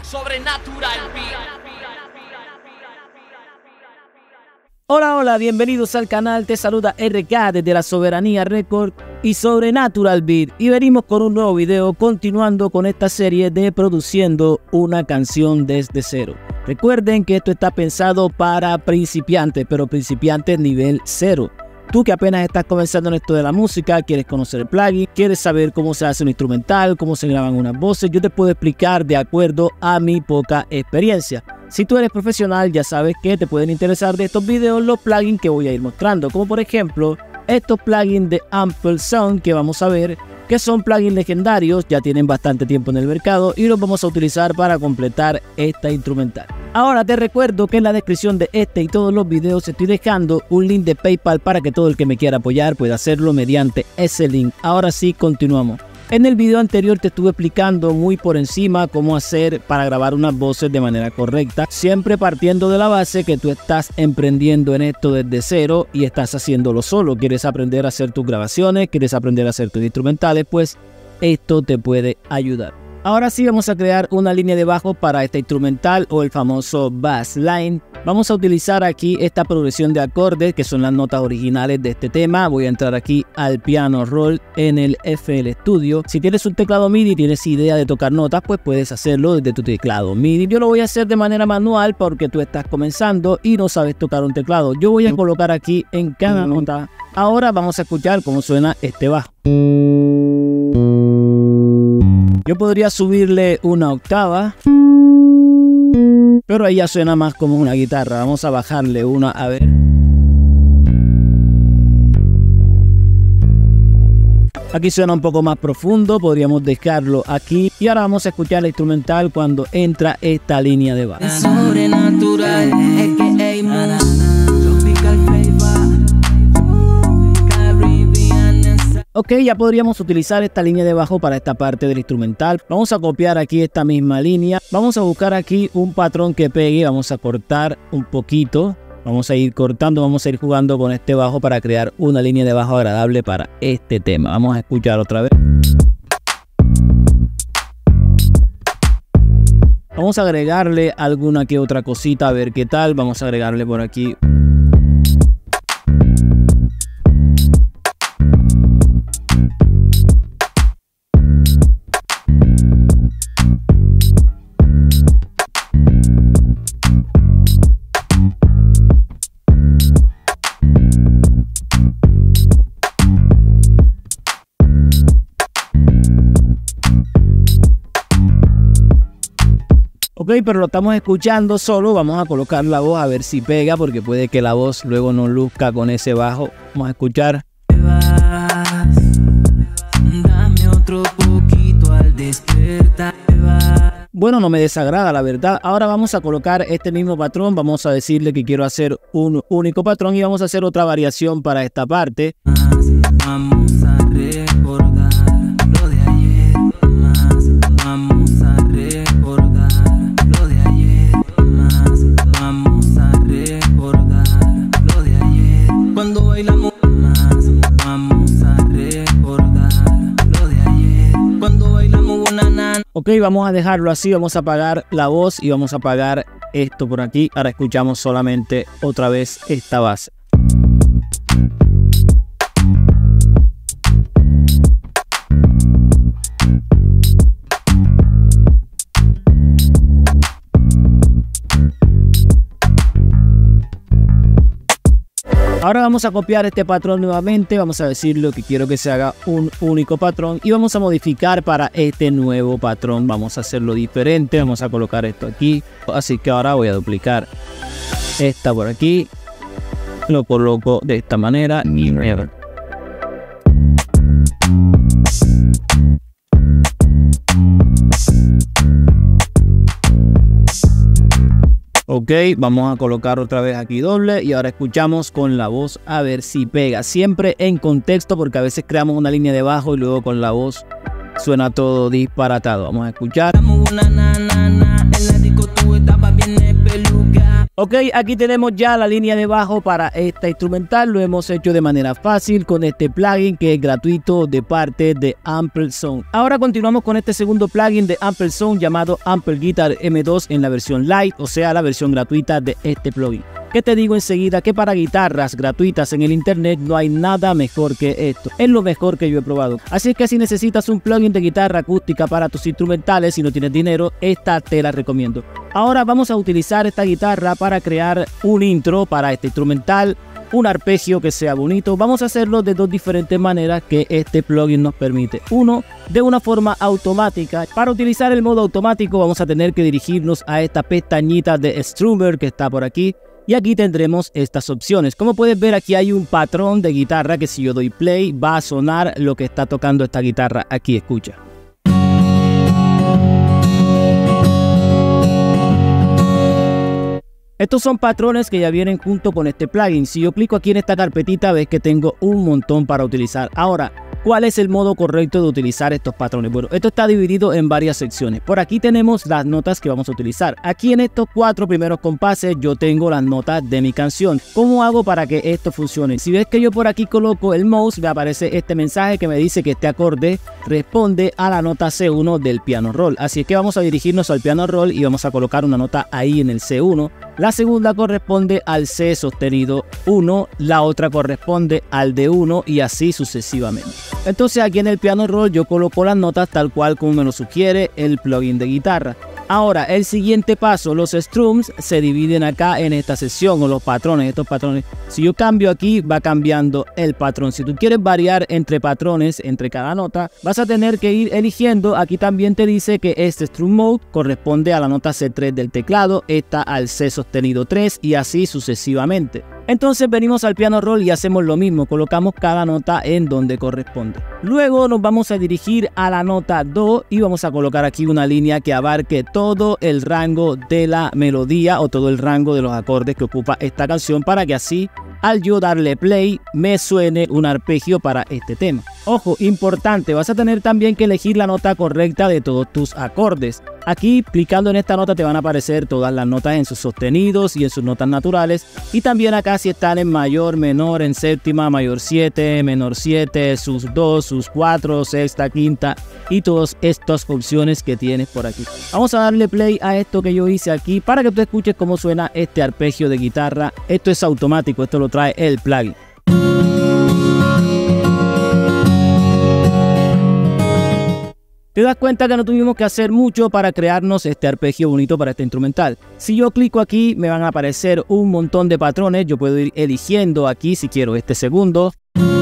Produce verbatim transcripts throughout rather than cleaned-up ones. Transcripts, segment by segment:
Sobrenatural Beat. Hola, hola, bienvenidos al canal, te saluda R K desde la Soberanía Record y Sobrenatural Beat, y venimos con un nuevo video continuando con esta serie de produciendo una canción desde cero. Recuerden que esto está pensado para principiantes, pero principiantes nivel cero. Tú que apenas estás comenzando en esto de la música, quieres conocer el plugin, quieres saber cómo se hace un instrumental, cómo se graban unas voces, yo te puedo explicar de acuerdo a mi poca experiencia. Si tú eres profesional, ya sabes que te pueden interesar de estos videos los plugins que voy a ir mostrando, como por ejemplo estos plugins de Ample Sound que vamos a ver, que son plugins legendarios, ya tienen bastante tiempo en el mercado y los vamos a utilizar para completar esta instrumental. Ahora te recuerdo que en la descripción de este y todos los videos estoy dejando un link de PayPal para que todo el que me quiera apoyar pueda hacerlo mediante ese link. Ahora sí, continuamos. En el video anterior te estuve explicando muy por encima cómo hacer para grabar unas voces de manera correcta, siempre partiendo de la base que tú estás emprendiendo en esto desde cero y estás haciéndolo solo. Quieres aprender a hacer tus grabaciones, quieres aprender a hacer tus instrumentales, pues esto te puede ayudar. Ahora sí vamos a crear una línea de bajo para este instrumental o el famoso bass line. Vamos a utilizar aquí esta progresión de acordes que son las notas originales de este tema. Voy a entrar aquí al piano roll en el F L Studio. Si tienes un teclado MIDI y tienes idea de tocar notas, pues puedes hacerlo desde tu teclado MIDI. Yo lo voy a hacer de manera manual porque tú estás comenzando y no sabes tocar un teclado. Yo voy a colocar aquí en cada nota. Ahora vamos a escuchar cómo suena este bajo. Yo podría subirle una octava, pero ahí ya suena más como una guitarra. Vamos a bajarle una, a ver. Aquí suena un poco más profundo, podríamos dejarlo aquí. Y ahora vamos a escuchar el instrumental cuando entra esta línea de bajo. Sobrenatural, Ok, ya podríamos utilizar esta línea de bajo para esta parte del instrumental. Vamos a copiar aquí esta misma línea. Vamos a buscar aquí un patrón que pegue. Vamos a cortar un poquito. Vamos a ir cortando, vamos a ir jugando con este bajo para crear una línea de bajo agradable para este tema. Vamos a escuchar otra vez. Vamos a agregarle alguna que otra cosita a ver qué tal. Vamos a agregarle por aquí. Ok, pero lo estamos escuchando solo. Vamos a colocar la voz a ver si pega, porque puede que la voz luego no luzca con ese bajo. Vamos a escuchar. Dame otro poquito al despertar. Bueno, no me desagrada, la verdad. Ahora vamos a colocar este mismo patrón. Vamos a decirle que quiero hacer un único patrón y vamos a hacer otra variación para esta parte. Vamos a recordar lo de ayer más. Vamos a recordar lo de ayer más. Vamos a recordar lo de ayer cuando bailamos más. Vamos a recordar lo de ayer cuando bailamos banana. Ok, vamos a dejarlo así. Vamos a apagar la voz y vamos a apagar esto por aquí. Ahora escuchamos solamente otra vez esta base. Ahora vamos a copiar este patrón nuevamente, vamos a decirle que quiero que se haga un único patrón y vamos a modificar para este nuevo patrón. Vamos a hacerlo diferente, vamos a colocar esto aquí. Así que ahora voy a duplicar esta por aquí, lo coloco de esta manera y ok, vamos a colocar otra vez aquí doble y ahora escuchamos con la voz a ver si pega. Siempre en contexto porque a veces creamos una línea de bajo y luego con la voz suena todo disparatado. Vamos a escuchar. Ok, aquí tenemos ya la línea de bajo para esta instrumental. Lo hemos hecho de manera fácil con este plugin que es gratuito de parte de Amplezone. Ahora continuamos con este segundo plugin de Amplezone llamado Ample Guitar M dos en la versión Lite, o sea la versión gratuita de este plugin. Que te digo enseguida que para guitarras gratuitas en el internet no hay nada mejor que esto. Es lo mejor que yo he probado. Así que si necesitas un plugin de guitarra acústica para tus instrumentales y no tienes dinero, esta te la recomiendo. Ahora vamos a utilizar esta guitarra para crear un intro para este instrumental, un arpegio que sea bonito. Vamos a hacerlo de dos diferentes maneras que este plugin nos permite. Uno, de una forma automática. Para utilizar el modo automático vamos a tener que dirigirnos a esta pestañita de Strummer que está por aquí. Y aquí tendremos estas opciones. Como puedes ver, aquí hay un patrón de guitarra que si yo doy play va a sonar lo que está tocando esta guitarra. Aquí, escucha. Estos son patrones que ya vienen junto con este plugin. Si yo clico aquí en esta carpetita, ves que tengo un montón para utilizar. Ahora, ¿cuál es el modo correcto de utilizar estos patrones? Bueno, esto está dividido en varias secciones. Por aquí tenemos las notas que vamos a utilizar. Aquí en estos cuatro primeros compases yo tengo las notas de mi canción. ¿Cómo hago para que esto funcione? Si ves que yo por aquí coloco el mouse, me aparece este mensaje que me dice que este acorde responde a la nota C uno del piano roll. Así es que vamos a dirigirnos al piano roll y vamos a colocar una nota ahí en el C uno. La segunda corresponde al C sostenido uno, la otra corresponde al D uno y así sucesivamente. Entonces aquí en el piano roll yo coloco las notas tal cual como me lo sugiere el plugin de guitarra. Ahora el siguiente paso, los strums se dividen acá en esta sección o los patrones, estos patrones. Si yo cambio aquí va cambiando el patrón. Si tú quieres variar entre patrones, entre cada nota, vas a tener que ir eligiendo. Aquí también te dice que este strum mode corresponde a la nota C tres del teclado, esta al C sostenido tres y así sucesivamente. Entonces venimos al piano roll y hacemos lo mismo, colocamos cada nota en donde corresponde. Luego nos vamos a dirigir a la nota do y vamos a colocar aquí una línea que abarque todo el rango de la melodía o todo el rango de los acordes que ocupa esta canción para que así al yo darle play me suene un arpegio para este tema. Ojo, importante, vas a tener también que elegir la nota correcta de todos tus acordes. Aquí, clicando en esta nota, te van a aparecer todas las notas en sus sostenidos y en sus notas naturales. Y también acá si están en mayor, menor, en séptima, mayor siete, menor siete, sus dos, sus cuatro, sexta, quinta y todas estas opciones que tienes por aquí. Vamos a darle play a esto que yo hice aquí para que tú escuches cómo suena este arpegio de guitarra. Esto es automático, esto lo trae el plugin. Te das cuenta que no tuvimos que hacer mucho para crearnos este arpegio bonito para este instrumental. Si yo clico aquí me van a aparecer un montón de patrones. Yo puedo ir eligiendo aquí si quiero este segundo.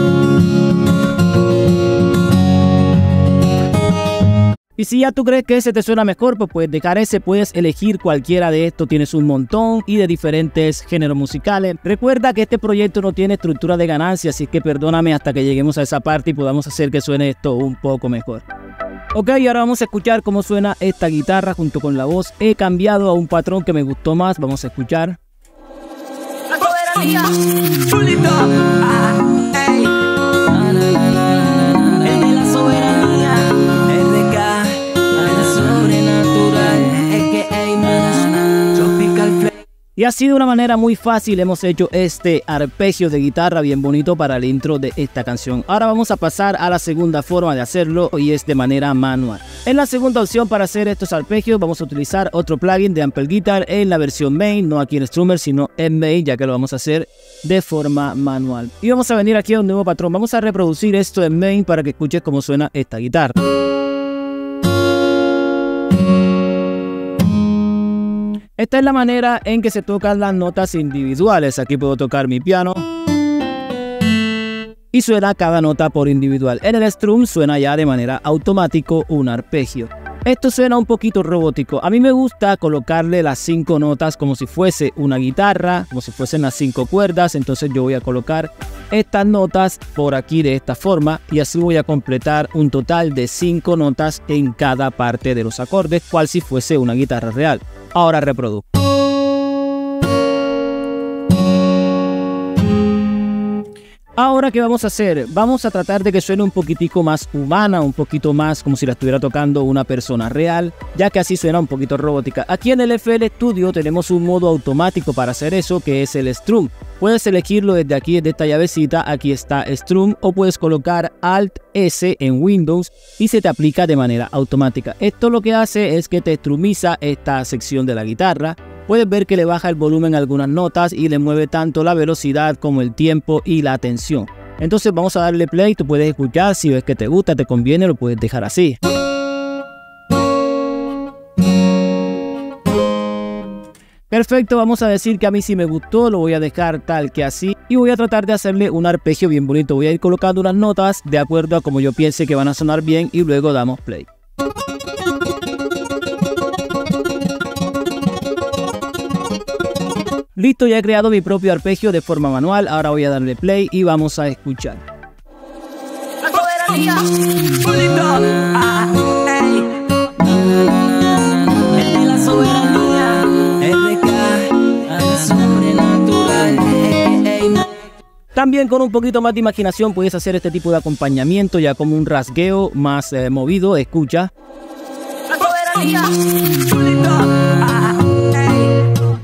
Y si ya tú crees que ese te suena mejor, pues puedes dejar ese, puedes elegir cualquiera de estos, tienes un montón y de diferentes géneros musicales. Recuerda que este proyecto no tiene estructura de ganancia, así que perdóname hasta que lleguemos a esa parte y podamos hacer que suene esto un poco mejor. Ok, ahora vamos a escuchar cómo suena esta guitarra junto con la voz. He cambiado a un patrón que me gustó más, vamos a escuchar. Y así de una manera muy fácil hemos hecho este arpegio de guitarra bien bonito para el intro de esta canción. Ahora vamos a pasar a la segunda forma de hacerlo y es de manera manual. En la segunda opción para hacer estos arpegios vamos a utilizar otro plugin de Ample Guitar en la versión main, no aquí en Strummer sino en main, ya que lo vamos a hacer de forma manual. Y vamos a venir aquí a un nuevo patrón, vamos a reproducir esto en main para que escuches cómo suena esta guitarra. Esta es la manera en que se tocan las notas individuales. Aquí puedo tocar mi piano y suena cada nota por individual. En el Strum suena ya de manera automática un arpegio. Esto suena un poquito robótico. A mí me gusta colocarle las cinco notas como si fuese una guitarra, como si fuesen las cinco cuerdas. Entonces yo voy a colocar estas notas por aquí de esta forma y así voy a completar un total de cinco notas en cada parte de los acordes, cual si fuese una guitarra real. Ahora reproduzco. Ahora, ¿qué vamos a hacer? Vamos a tratar de que suene un poquitico más humana, un poquito más como si la estuviera tocando una persona real, ya que así suena un poquito robótica. Aquí en el F L Studio tenemos un modo automático para hacer eso, que es el Strum. Puedes elegirlo desde aquí, desde esta llavecita, aquí está Strum, o puedes colocar Alt S en Windows y se te aplica de manera automática. Esto lo que hace es que te strumiza esta sección de la guitarra. Puedes ver que le baja el volumen a algunas notas y le mueve tanto la velocidad como el tiempo y la tensión. Entonces vamos a darle play, tú puedes escuchar, si ves que te gusta, te conviene, lo puedes dejar así. Perfecto, vamos a decir que a mí sí me gustó, lo voy a dejar tal que así y voy a tratar de hacerle un arpegio bien bonito. Voy a ir colocando unas notas de acuerdo a como yo piense que van a sonar bien y luego damos play. Listo, ya he creado mi propio arpegio de forma manual, ahora voy a darle play y vamos a escuchar. La soberanía, pulito, ah, ey. El de la soberanía, R K, sobrenatural, ey. También con un poquito más de imaginación puedes hacer este tipo de acompañamiento ya como un rasgueo más eh, movido, escucha. La soberanía, pulito, ah, ey.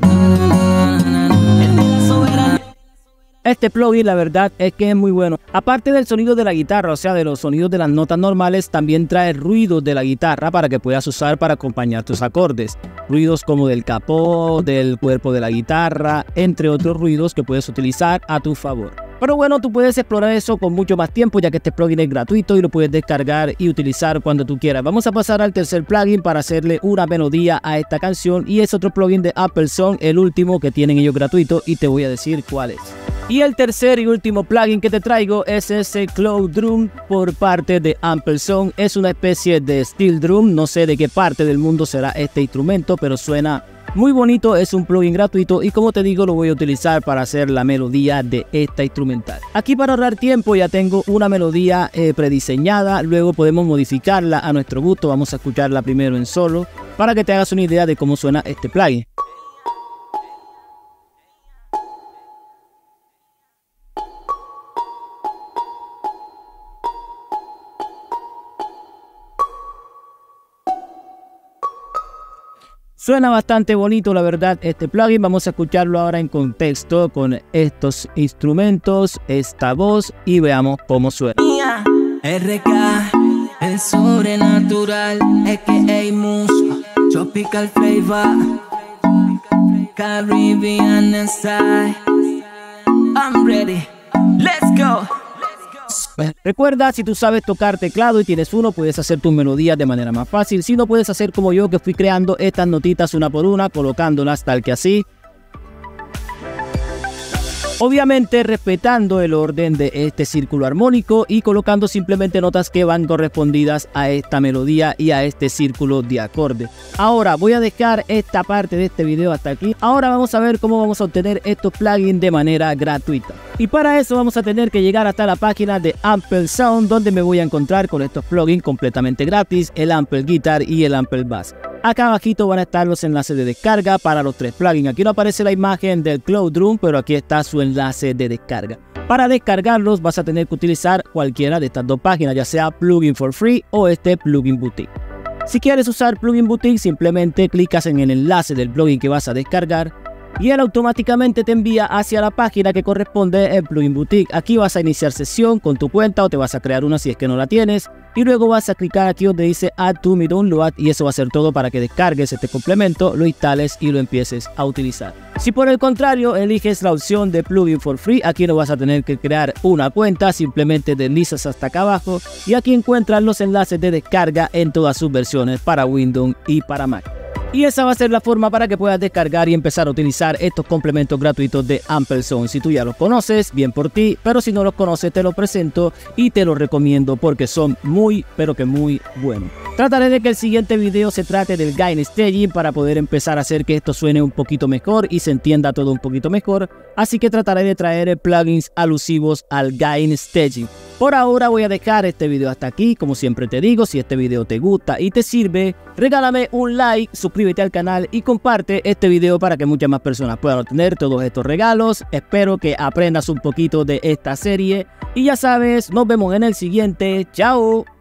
Este plugin la verdad es que es muy bueno. Aparte del sonido de la guitarra, o sea de los sonidos de las notas normales, también trae ruidos de la guitarra para que puedas usar para acompañar tus acordes. Ruidos como del capó, del cuerpo de la guitarra, entre otros ruidos que puedes utilizar a tu favor. Pero bueno, tú puedes explorar eso con mucho más tiempo ya que este plugin es gratuito y lo puedes descargar y utilizar cuando tú quieras. Vamos a pasar al tercer plugin para hacerle una melodía a esta canción y es otro plugin de Apple Song, el último que tienen ellos gratuito y te voy a decir cuál es. Y el tercer y último plugin que te traigo es ese Cloud Drum por parte de Apple Song. Es una especie de steel drum, no sé de qué parte del mundo será este instrumento, pero suena muy bonito, es un plugin gratuito y como te digo lo voy a utilizar para hacer la melodía de esta instrumental. Aquí para ahorrar tiempo ya tengo una melodía eh, prediseñada, luego podemos modificarla a nuestro gusto, vamos a escucharla primero en solo para que te hagas una idea de cómo suena este plugin. Suena bastante bonito la verdad este plugin, vamos a escucharlo ahora en contexto con estos instrumentos, esta voz y veamos cómo suena. R K, el sobrenatural, A K A Moose, tropical flavor, Caribbean style. I'm ready, let's go. Recuerda, si tú sabes tocar teclado y tienes uno, puedes hacer tus melodías de manera más fácil. Si no, puedes hacer como yo, que fui creando estas notitas una por una, colocándolas tal que así. Obviamente respetando el orden de este círculo armónico y colocando simplemente notas que van correspondidas a esta melodía y a este círculo de acorde. Ahora voy a dejar esta parte de este video hasta aquí. Ahora vamos a ver cómo vamos a obtener estos plugins de manera gratuita. Y para eso vamos a tener que llegar hasta la página de Apple Sound, donde me voy a encontrar con estos plugins completamente gratis, el Apple Guitar y el Apple Bass. Acá abajito van a estar los enlaces de descarga para los tres plugins. Aquí no aparece la imagen del Cloud Drum, pero aquí está su enlace de descarga. Para descargarlos vas a tener que utilizar cualquiera de estas dos páginas, ya sea Plugin for Free o este Plugin Boutique. Si quieres usar Plugin Boutique, simplemente clicas en el enlace del plugin que vas a descargar y él automáticamente te envía hacia la página que corresponde el Plugin Boutique. Aquí vas a iniciar sesión con tu cuenta o te vas a crear una si es que no la tienes. Y luego vas a clicar aquí donde dice Add to My Download y eso va a ser todo para que descargues este complemento, lo instales y lo empieces a utilizar. Si por el contrario eliges la opción de Plugin for Free, aquí no vas a tener que crear una cuenta, simplemente deslizas hasta acá abajo y aquí encuentras los enlaces de descarga en todas sus versiones para Windows y para Mac. Y esa va a ser la forma para que puedas descargar y empezar a utilizar estos complementos gratuitos de Apple Sound. Si tú ya los conoces, bien por ti, pero si no los conoces te los presento y te los recomiendo porque son muy, pero que muy buenos. Trataré de que el siguiente video se trate del Gain Staging para poder empezar a hacer que esto suene un poquito mejor y se entienda todo un poquito mejor. Así que trataré de traer plugins alusivos al Gain Staging. Por ahora voy a dejar este video hasta aquí. Como siempre te digo, si este video te gusta y te sirve, regálame un like, suscríbete suscríbete al canal y comparte este video para que muchas más personas puedan obtener todos estos regalos. Espero que aprendas un poquito de esta serie y ya sabes, nos vemos en el siguiente. Chao.